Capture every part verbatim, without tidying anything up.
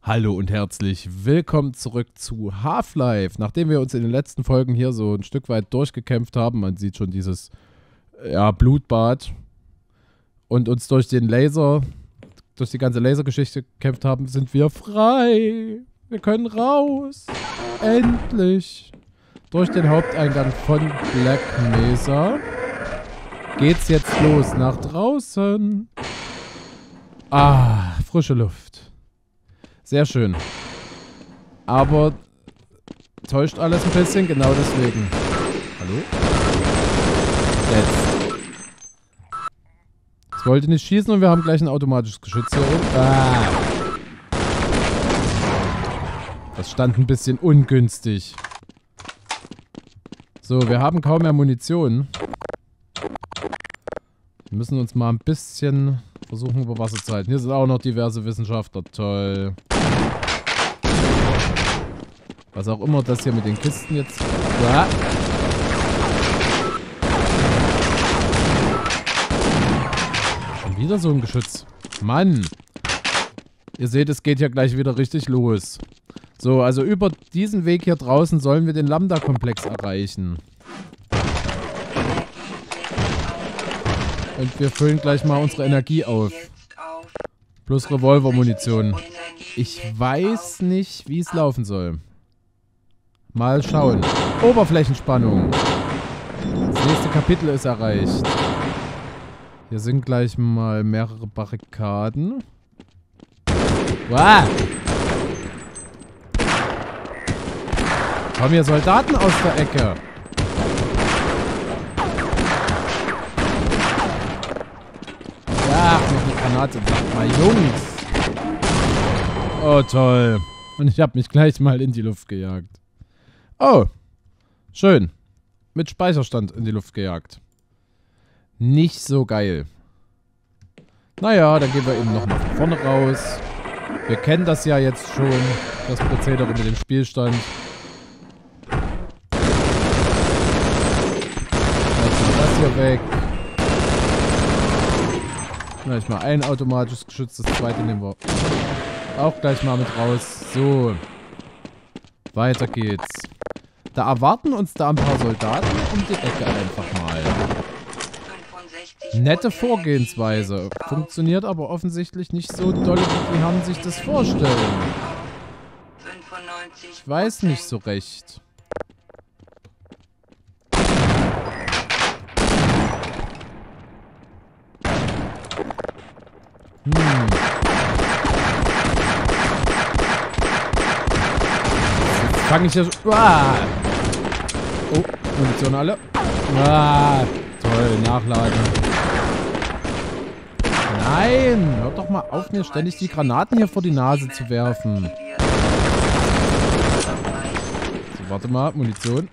Hallo und herzlich willkommen zurück zu Half-Life. Nachdem wir uns in den letzten Folgen hier so ein Stück weit durchgekämpft haben, man sieht schon dieses ja, Blutbad und uns durch den Laser, durch die ganze Lasergeschichte gekämpft haben, sind wir frei. Wir können raus. Endlich. Durch den Haupteingang von Black Mesa geht's jetzt los nach draußen. Ah, frische Luft. Sehr schön. Aber täuscht alles ein bisschen, genau deswegen. Hallo? Jetzt. Ich wollte nicht schießen und wir haben gleich ein automatisches Geschütz hier oben. Ah. Das stand ein bisschen ungünstig. So, wir haben kaum mehr Munition. Wir müssen uns mal ein bisschen versuchen, über Wasser zu halten. Hier sind auch noch diverse Wissenschaftler. Toll. Was auch immer das hier mit den Kisten jetzt... Ah. Schon wieder so ein Geschütz. Mann. Ihr seht, es geht ja gleich wieder richtig los. So, also über diesen Weg hier draußen sollen wir den Lambda-Komplex erreichen. Und wir füllen gleich mal unsere Energie auf. Plus Revolvermunition. Ich weiß nicht, wie es laufen soll. Mal schauen. Oberflächenspannung. Das nächste Kapitel ist erreicht. Hier sind gleich mal mehrere Barrikaden. Wow. Kommen hier Soldaten aus der Ecke. Ja, noch eine Granate. Sag mal, Jungs. Oh, toll. Und ich habe mich gleich mal in die Luft gejagt. Oh. Schön. Mit Speicherstand in die Luft gejagt. Nicht so geil. Naja, dann gehen wir eben noch mal von vorne raus. Wir kennen das ja jetzt schon. Das Prozedere mit dem Spielstand. Das hier weg. Gleich mal ein automatisches Geschütz, das zweite nehmen wir auch gleich mal mit raus. So. Weiter geht's. Da erwarten uns da ein paar Soldaten um die Ecke einfach mal. Nette Vorgehensweise. Funktioniert aber offensichtlich nicht so doll, wie die Herren sich das vorstellen. Ich weiß nicht so recht. Hm. Jetzt fange ich hier so... Ah. Oh, Munition alle. Ah, toll, nachladen. Nein, hört doch mal auf, mir ständig die Granaten hier vor die Nase zu werfen. So, warte mal, Munition.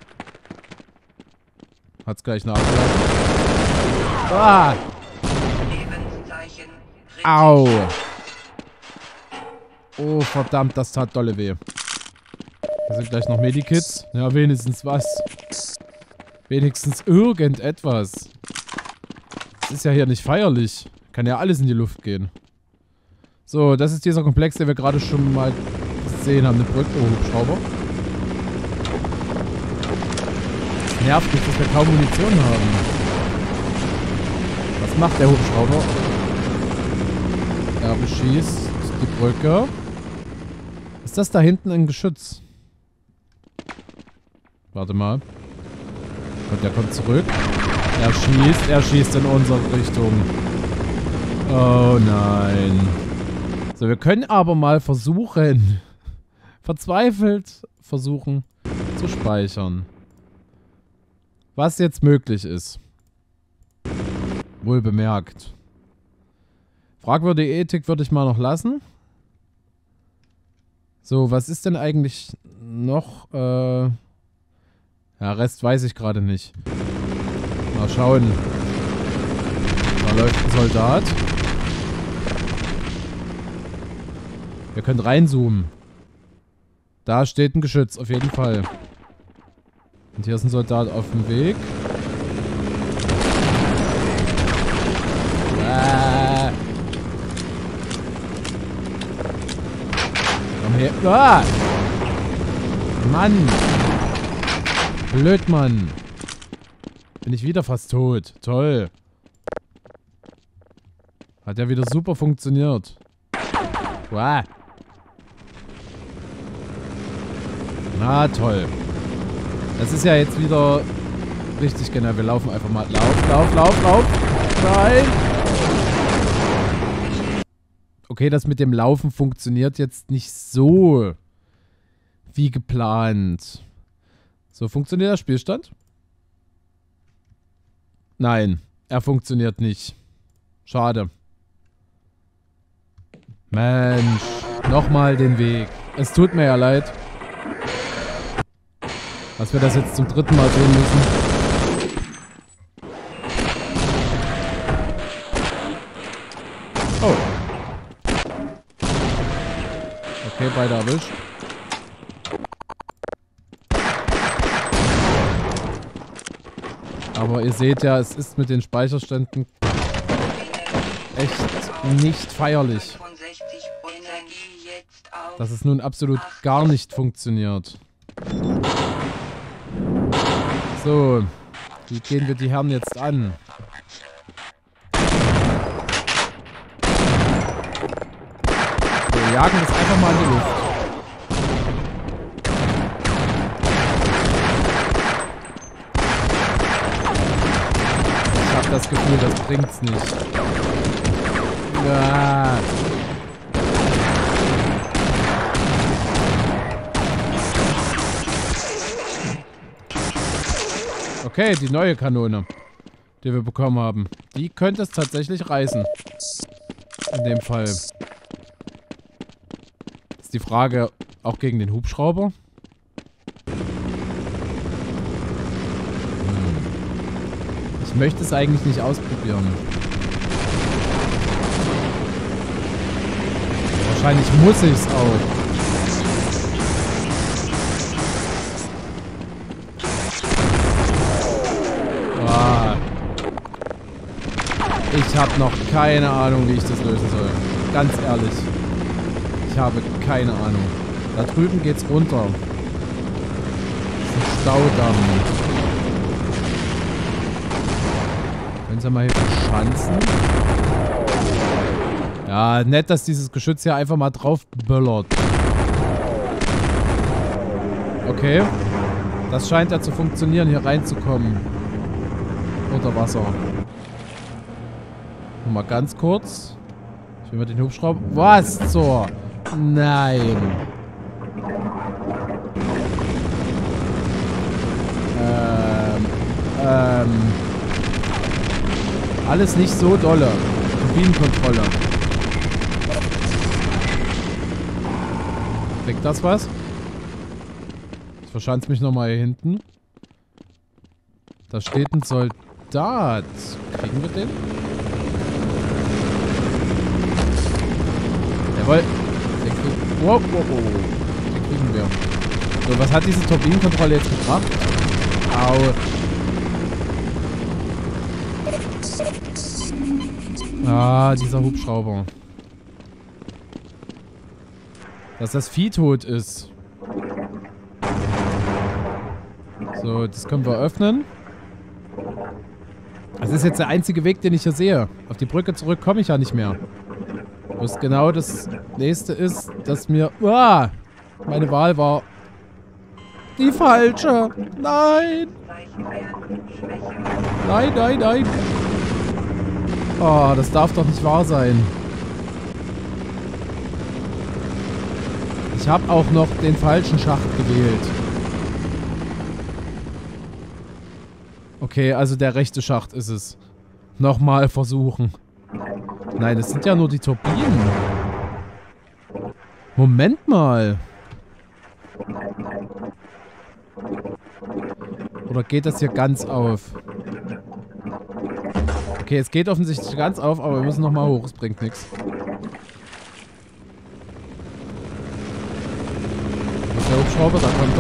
Hat's gleich nachgeladen. Ah. Au. Oh, verdammt, das tat dolle weh. Hier sind gleich noch Medikits. Ja, wenigstens was. Wenigstens irgendetwas. Das ist ja hier nicht feierlich. Kann ja alles in die Luft gehen. So, das ist dieser Komplex, den wir gerade schon mal gesehen haben. Eine Brücke. Oh, Hubschrauber. Das nervt mich, dass wir kaum Munition haben. Was macht der Hubschrauber? Er beschießt die Brücke. Ist das da hinten ein Geschütz? Warte mal. Und der kommt zurück. Er schießt. Er schießt in unsere Richtung. Oh nein. So, wir können aber mal versuchen, verzweifelt versuchen, zu speichern. Was jetzt möglich ist. Wohl bemerkt. Fragwürdige Ethik würde ich mal noch lassen. So, was ist denn eigentlich noch? Äh ja, Rest weiß ich gerade nicht. Mal schauen. Da läuft ein Soldat. Wir können reinzoomen. Da steht ein Geschütz, auf jeden Fall. Und hier ist ein Soldat auf dem Weg. Ah. her. Ah! Mann! Blöd, Mann! Bin ich wieder fast tot. Toll. Hat ja wieder super funktioniert. Wow. Na toll. Das ist ja jetzt wieder richtig genau. Wir laufen einfach mal. Lauf, lauf, lauf, lauf. Nein. Okay, das mit dem Laufen funktioniert jetzt nicht so wie geplant. So, funktioniert der Spielstand? Nein, er funktioniert nicht. Schade. Mensch, nochmal den Weg. Es tut mir ja leid, dass wir das jetzt zum dritten Mal tun müssen. Oh. Okay, beide erwischt. Aber ihr seht ja, es ist mit den Speicherständen echt nicht feierlich. Dass es nun absolut gar nicht funktioniert. So, wie gehen wir die Herren jetzt an? Wir jagen das einfach mal in die Luft. Ich habe das Gefühl, das bringt's nicht. Ja. Okay, die neue Kanone, die wir bekommen haben. Die könnte es tatsächlich reißen. In dem Fall. Ist die Frage auch gegen den Hubschrauber? Hm. Ich möchte es eigentlich nicht ausprobieren. Wahrscheinlich muss ich es auch. Ich habe noch keine Ahnung, wie ich das lösen soll. Ganz ehrlich. Ich habe keine Ahnung. Da drüben geht's runter. Das ist ein Staudamm. Können Sie mal hier verschanzen? Ja, nett, dass dieses Geschütz hier einfach mal drauf böllert. Okay. Das scheint ja zu funktionieren, hier reinzukommen. Unter Wasser. Mal ganz kurz. Ich will mal den Hubschrauber. Was zur? Nein. Ähm. Ähm. Alles nicht so dolle. Turbinenkontrolle. Kriegt das was? Ich verschanze mich nochmal hier hinten. Da steht ein Soldat. Kriegen wir den? Jawohl. Den kriegen, wow, wow, wow. Den kriegen wir. So, was hat diese Turbinenkontrolle jetzt gebracht? Au. Ah, dieser Hubschrauber. Dass das Vieh tot ist. So, das können wir öffnen. Das ist jetzt der einzige Weg, den ich hier sehe. Auf die Brücke zurück komme ich ja nicht mehr. Was genau das nächste ist, dass mir... Uah, meine Wahl war... Die falsche. Nein. Nein, nein, nein. Oh, das darf doch nicht wahr sein. Ich habe auch noch den falschen Schacht gewählt. Okay, also der rechte Schacht ist es. Nochmal versuchen. Nein, das sind ja nur die Turbinen. Moment mal. Oder geht das hier ganz auf? Okay, es geht offensichtlich ganz auf, aber wir müssen nochmal hoch. Es bringt nichts. Was ist der Hubschrauber? Da kommt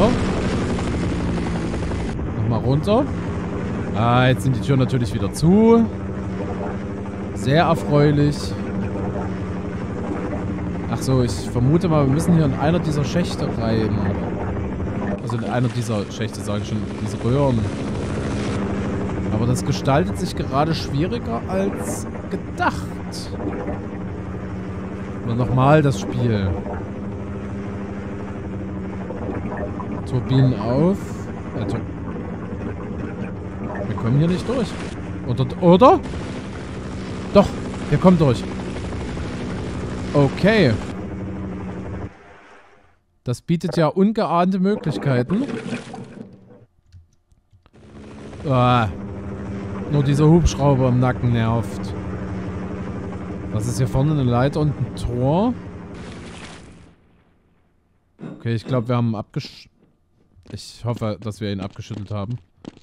er. Nochmal runter. Ah, jetzt sind die Türen natürlich wieder zu. Sehr erfreulich. Ach so, ich vermute mal, wir müssen hier in einer dieser Schächte rein. Also in einer dieser Schächte, sage ich schon, diese Röhren. Aber das gestaltet sich gerade schwieriger als gedacht. Nur nochmal das Spiel. Turbinen auf. Äh, Tur wir kommen hier nicht durch. Oder? Oder? Doch, wir kommen durch. Okay. Das bietet ja ungeahnte Möglichkeiten. Ah, nur dieser Hubschrauber im Nacken nervt. Was ist hier vorne? Eine Leiter und ein Tor? Okay, ich glaube, wir haben abgesch... Ich hoffe, dass wir ihn abgeschüttelt haben.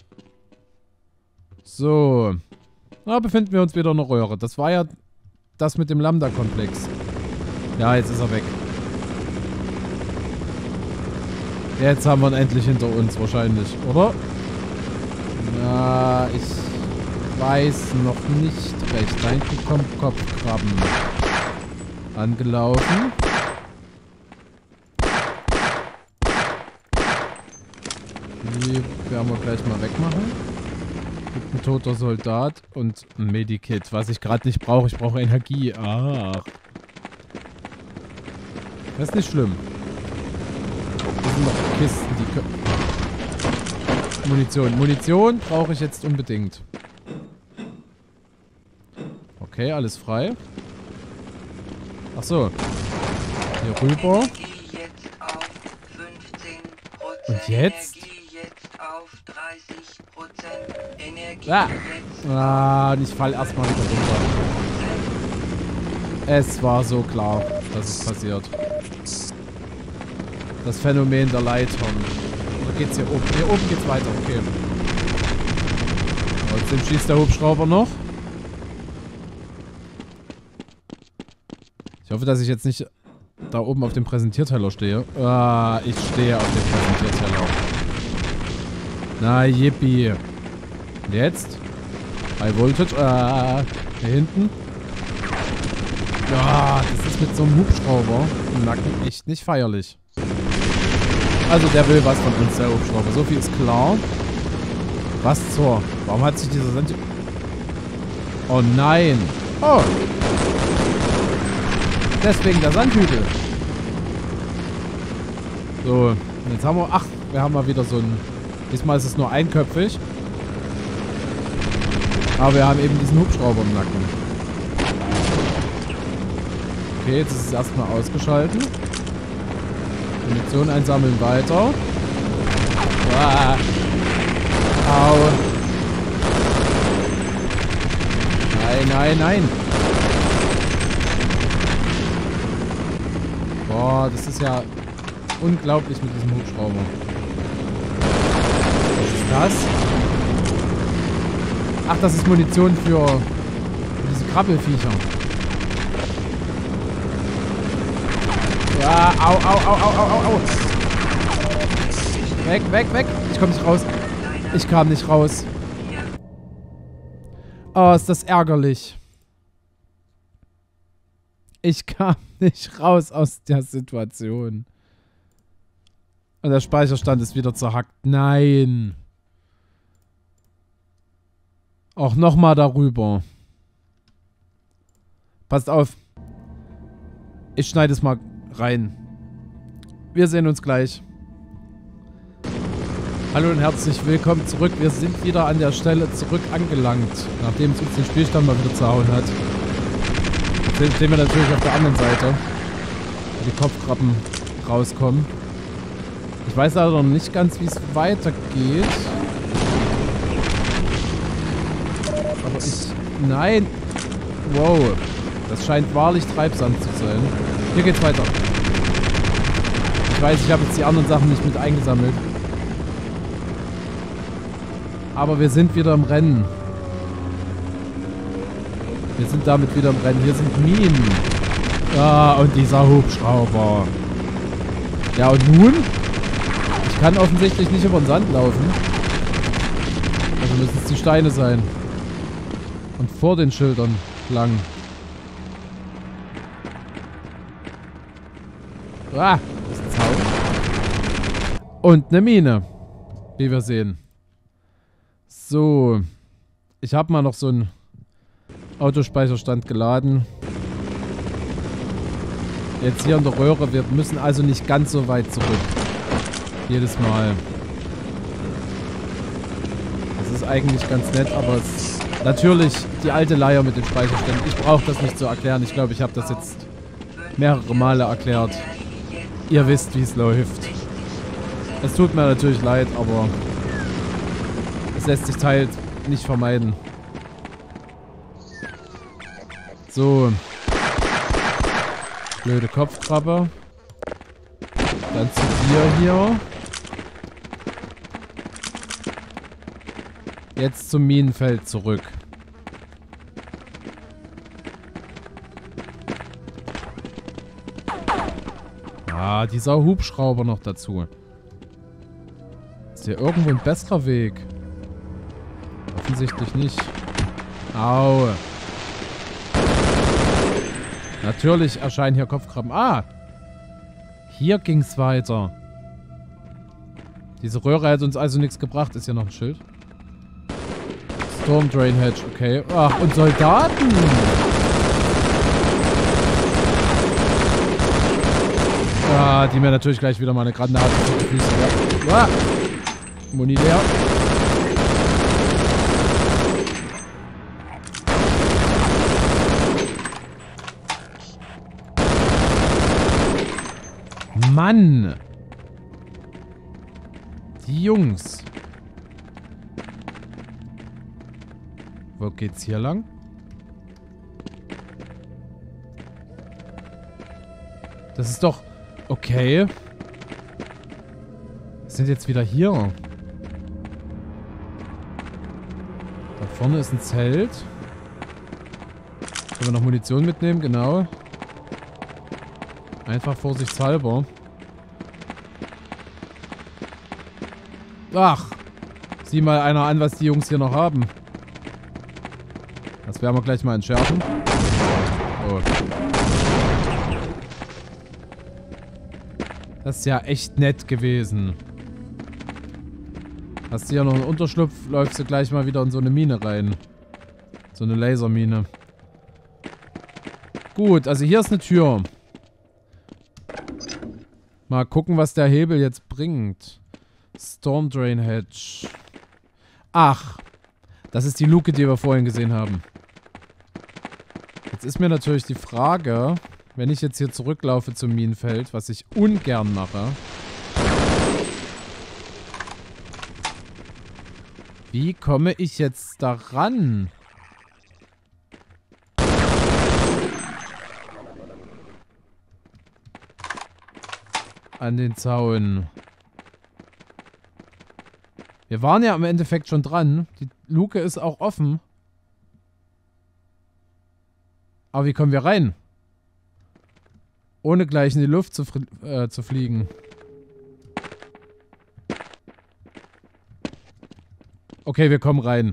So. Da befinden wir uns wieder in der Röhre. Das war ja das mit dem Lambda-Komplex. Ja, jetzt ist er weg. Jetzt haben wir ihn endlich hinter uns wahrscheinlich, oder? Na, ich weiß noch nicht recht. Da hinten kommt Kopfkrabben. Angelaufen. Die werden wir gleich mal wegmachen. Gibt ein toter Soldat und ein Medikit, was ich gerade nicht brauche. Ich brauche Energie. Ach. Das ist nicht schlimm. Das sind noch Kisten, die können... Munition. Munition brauche ich jetzt unbedingt. Okay, alles frei. Ach so. Hier rüber. Und jetzt? Ah, ah und ich fall erstmal wieder runter. Es war so klar, dass es passiert. Das Phänomen der Leitern. Oder geht's hier oben? Hier oben geht's weiter, okay. Trotzdem schießt der Hubschrauber noch. Ich hoffe, dass ich jetzt nicht da oben auf dem Präsentierteller stehe. Ah, ich stehe auf dem Präsentierteller. Na, yippie. Und jetzt? High Voltage. Ah, hier hinten. Ja, das ist mit so einem Hubschrauber im Nacken echt nicht feierlich. Also der will was von uns, der Hubschrauber. So viel ist klar. Was zur? Warum hat sich dieser Sand... Oh nein. Oh. Deswegen der Sandhügel. So, jetzt haben wir... Ach, wir haben mal wieder so ein... Diesmal ist es nur einköpfig. Aber wir haben eben diesen Hubschrauber im Nacken. Okay, jetzt ist es erstmal ausgeschaltet. Munition einsammeln weiter. Ah. Au. Nein, nein, nein. Boah, das ist ja unglaublich mit diesem Hubschrauber. Was ist das? Ach, das ist Munition für, für diese Krabbelfiecher. Ja, au, au, au, au, au, au, au. Weg, weg, weg. Ich komme nicht raus. Ich kam nicht raus. Oh, ist das ärgerlich. Ich kam nicht raus aus der Situation. Und der Speicherstand ist wieder zerhackt. Nein. Auch nochmal darüber. Passt auf. Ich schneide es mal rein. Wir sehen uns gleich. Hallo und herzlich willkommen zurück. Wir sind wieder an der Stelle zurück angelangt, nachdem es uns den Spielstand mal wieder zerhauen hat. Jetzt stehen wir natürlich auf der anderen Seite, wo die Kopfkrabben rauskommen. Ich weiß leider noch nicht ganz, wie es weitergeht. Aber ich... Nein! Wow. Das scheint wahrlich treibsam zu sein. Hier geht's weiter. Ich weiß, ich habe jetzt die anderen Sachen nicht mit eingesammelt. Aber wir sind wieder im Rennen. Wir sind damit wieder im Rennen. Hier sind Minen. Ah, und dieser Hubschrauber. Ja, und nun? Ich kann offensichtlich nicht über den Sand laufen. Also müssen es die Steine sein. Und vor den Schildern lang. Ah, das ist ein Zaun. Und eine Mine. Wie wir sehen. So. Ich habe mal noch so einen Autospeicherstand geladen. Jetzt hier in der Röhre. Wir müssen also nicht ganz so weit zurück. Jedes Mal. Das ist eigentlich ganz nett, aber es, natürlich die alte Leier mit den Speicherständen. Ich brauche das nicht zu erklären. Ich glaube, ich habe das jetzt mehrere Male erklärt. Ihr wisst, wie es läuft. Es tut mir natürlich leid, aber es lässt sich teils nicht vermeiden. So. Blöde Kopfkrabbe. Dann zu dir hier. Jetzt zum Minenfeld zurück. Ah, dieser Hubschrauber noch dazu. Ist hier irgendwo ein besserer Weg? Offensichtlich nicht. Au. Natürlich erscheinen hier Kopfkrabben. Ah! Hier ging's weiter. Diese Röhre hat uns also nichts gebracht. Ist hier noch ein Schild? Storm Drain Hatch, okay. Ach, und Soldaten! Ah, die mir natürlich gleich wieder mal eine Granate vor die Füße. Ja. Ah. Muni leer. Mann! Die Jungs. Wo geht's hier lang? Das ist doch... Okay. Wir sind jetzt wieder hier. Da vorne ist ein Zelt. Können wir noch Munition mitnehmen? Genau. Einfach vorsichtshalber. Ach. Sieh mal einer an, was die Jungs hier noch haben. Das werden wir gleich mal entschärfen. Oh. Das ist ja echt nett gewesen. Hast du hier noch einen Unterschlupf, läufst du gleich mal wieder in so eine Mine rein. So eine Lasermine. Gut, also hier ist eine Tür. Mal gucken, was der Hebel jetzt bringt. Storm Drain Hatch. Ach, das ist die Luke, die wir vorhin gesehen haben. Jetzt ist mir natürlich die Frage, wenn ich jetzt hier zurücklaufe zum Minenfeld, was ich ungern mache. Wie komme ich jetzt da ran? An den Zaun. Wir waren ja im Endeffekt schon dran. Die Luke ist auch offen. Aber wie kommen wir rein? Ohne gleich in die Luft zu, äh, zu fliegen. Okay, wir kommen rein.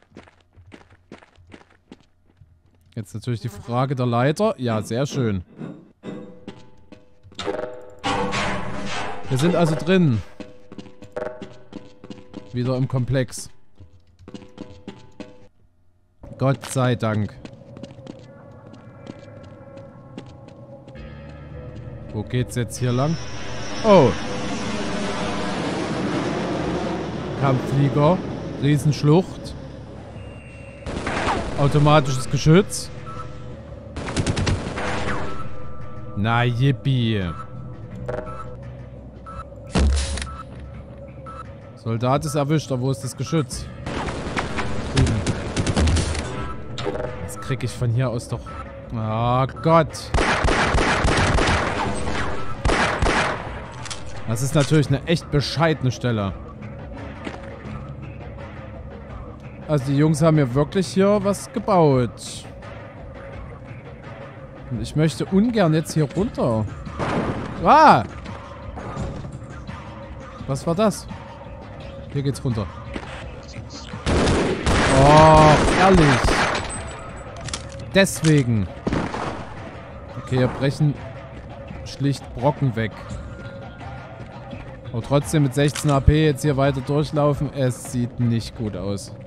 Jetzt natürlich die Frage der Leiter. Ja, sehr schön. Wir sind also drin. Wieder im Komplex. Gott sei Dank. Wo geht's jetzt hier lang? Oh. Kampfflieger. Riesenschlucht. Automatisches Geschütz. Na, yippie. Soldat ist erwischt, aber wo ist das Geschütz? Drüben. Das krieg ich von hier aus doch... Oh Gott. Das ist natürlich eine echt bescheidene Stelle. Also die Jungs haben ja wirklich hier was gebaut. Und ich möchte ungern jetzt hier runter. Ah! Was war das? Hier geht's runter. Oh, ehrlich. Deswegen. Okay, wir brechen schlicht Brocken weg. Aber trotzdem mit sechzehn H P jetzt hier weiter durchlaufen, es sieht nicht gut aus.